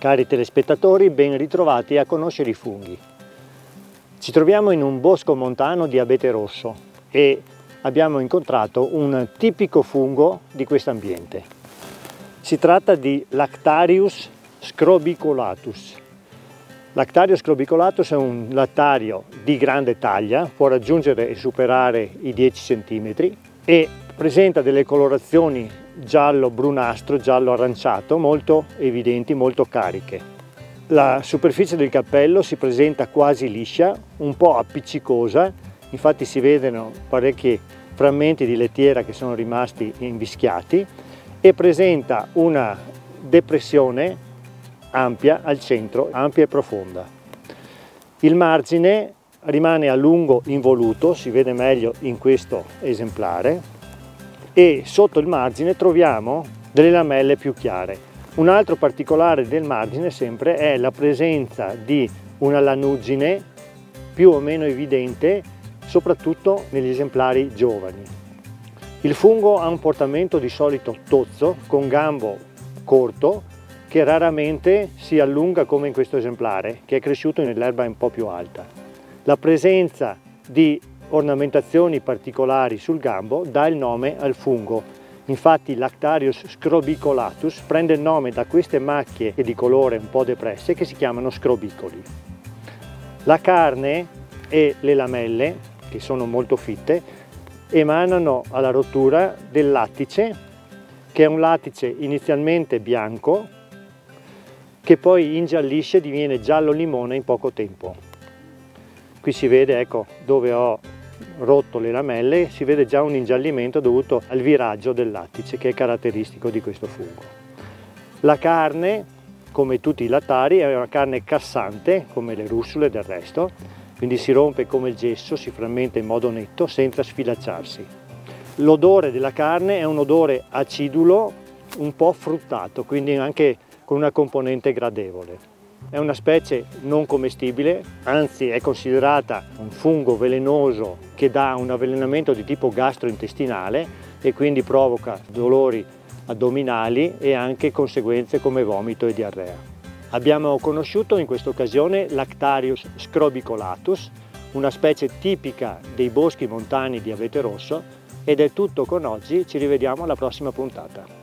Cari telespettatori, ben ritrovati a conoscere i funghi. Ci troviamo in un bosco montano di abete rosso e abbiamo incontrato un tipico fungo di questo ambiente. Si tratta di Lactarius scrobiculatus. Lactarius scrobiculatus è un lattario di grande taglia, può raggiungere e superare i 10 cm e presenta delle colorazioni giallo-brunastro, giallo-aranciato molto evidenti, molto cariche. La superficie del cappello si presenta quasi liscia, un po' appiccicosa, infatti si vedono parecchi frammenti di lettiera che sono rimasti invischiati e presenta una depressione ampia al centro, ampia e profonda. Il margine rimane a lungo involuto, si vede meglio in questo esemplare, e sotto il margine troviamo delle lamelle più chiare. Un altro particolare del margine sempre è la presenza di una lanugine più o meno evidente, soprattutto negli esemplari giovani. Il fungo ha un portamento di solito tozzo, con gambo corto, che raramente si allunga come in questo esemplare, che è cresciuto nell'erba un po' più alta. La presenza di ornamentazioni particolari sul gambo dà il nome al fungo. Infatti Lactarius scrobiculatus prende il nome da queste macchie di colore un po' depresse che si chiamano scrobicoli. La carne e le lamelle, che sono molto fitte, emanano alla rottura del lattice, che è un lattice inizialmente bianco, che poi ingiallisce e diviene giallo limone in poco tempo. Qui si vede, ecco, dove ho rotto le lamelle, si vede già un ingiallimento dovuto al viraggio del lattice, che è caratteristico di questo fungo. La carne, come tutti i lattari, è una carne cassante, come le russule del resto, quindi si rompe come il gesso, si frammenta in modo netto senza sfilacciarsi. L'odore della carne è un odore acidulo, un po' fruttato, quindi anche con una componente gradevole. È una specie non commestibile, anzi è considerata un fungo velenoso che dà un avvelenamento di tipo gastrointestinale e quindi provoca dolori addominali e anche conseguenze come vomito e diarrea. Abbiamo conosciuto in questa occasione Lactarius scrobiculatus, una specie tipica dei boschi montani di abete rosso, ed è tutto con oggi, ci rivediamo alla prossima puntata.